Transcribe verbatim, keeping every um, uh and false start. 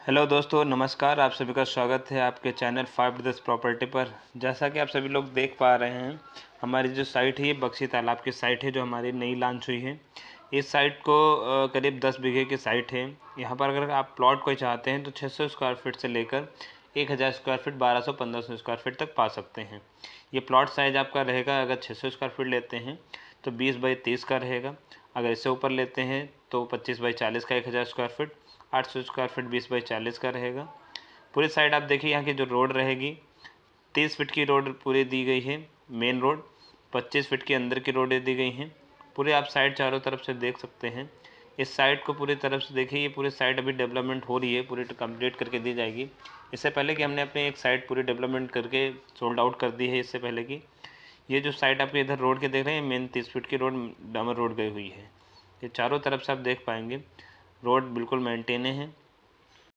Hello दोस्तों, नमस्कार। आप सभी का स्वागत है आपके चैनल फाइव दस प्रॉपर्टी पर। जैसा कि आप सभी लोग देख पा रहे हैं, हमारी जो साइट है ये बक्सी तालाब की साइट है जो हमारी नई लॉन्च हुई है। इस साइट को अ, करीब दस बीघे की साइट है। यहाँ पर अगर आप प्लॉट कोई चाहते हैं तो छः सौ स्क्वायर फीट से लेकर एक हज़ार स्क्वायर फीट, बारह सौ पंद्रह सौ स्क्वायर फीट तक पा सकते हैं। ये प्लॉट साइज़ आपका रहेगा, अगर छः सौ स्क्वायर फीट लेते हैं तो बीस बाई तीस का रहेगा। अगर इससे ऊपर लेते हैं तो पच्चीस बाई चालीस का एक हज़ार स्क्वायर फीट, आठ सौ स्क्वायर फीट बीस बाई चालीस का रहेगा। पूरी साइड आप देखिए, यहाँ की जो रोड रहेगी तीस फीट की रोड पूरी दी गई है। मेन रोड पच्चीस फीट के अंदर की रोडें दी गई हैं। पूरे आप साइड चारों तरफ से देख सकते हैं। इस साइड को पूरी तरफ से देखिए, ये पूरी साइड अभी डेवलपमेंट हो रही है, पूरी कंप्लीट करके दी जाएगी। इससे पहले कि हमने अपनी एक साइड पूरी डेवलपमेंट करके सोल्ड आउट कर दी है। इससे पहले कि ये जो साइड आपके इधर रोड के देख रहे हैं, मेन तीस फीट की रोड डामर रोड गई हुई है। ये चारों तरफ से आप देख पाएंगे रोड बिल्कुल मेंटेन है।